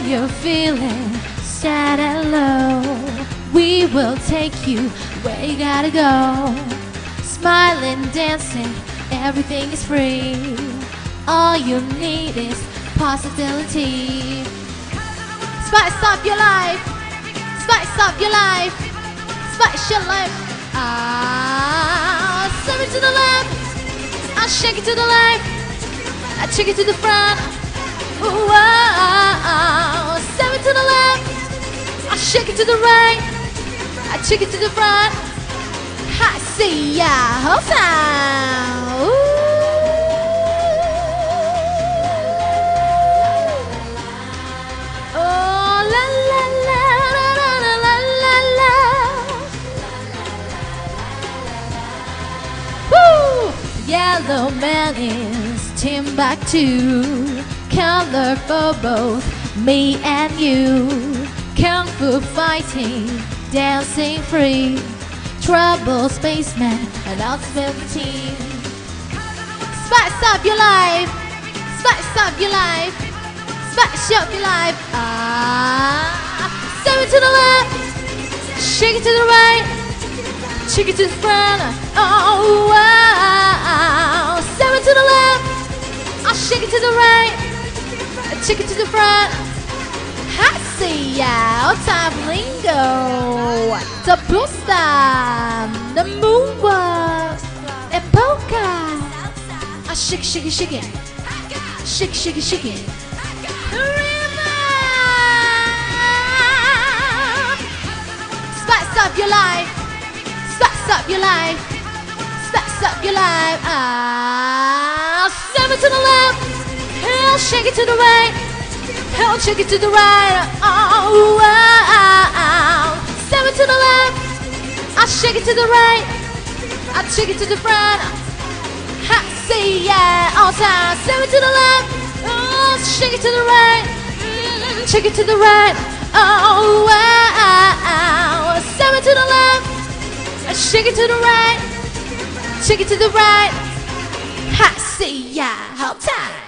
you're feeling sad and low, we will take you where you gotta go. Smiling, dancing, everything is free. All you need is possibility. Spice up your life, spice up your life, spice your life. Send it to the left, I'll shake it to the left, I take it to the front. Ooh, send it to the left, I'll shake it to the right, I take it to the front. I see ya, whole time. Ooh. Yellow man is Timbuktu, color for both me and you. Kung Fu fighting, dancing free, trouble spaceman, and ultimate team. Spice up your life, spice up your life, spice up your life. Send it to the left, shake it to the right, shake it to the front. Oh, wow. Send it to the left, I'll shake it to the right, shake it to the front. I see ya, time lingo, the booster, the moonwalk, and polka. I shake, shake it, shake it, shake, shake it, shake it. Spice up your life, spice up your life, spice up your life. Send it to the left, I'll shake it to the right, I'll shake it to the right. Oh, send it to the left, I'll shake it to the right, I'll shake it to the front. I see ya all time. Send it to the left, oh, shake it to the right, shake it to the right. Oh, send it to the left, shake it to the right, shake it to the right. I see ya all time.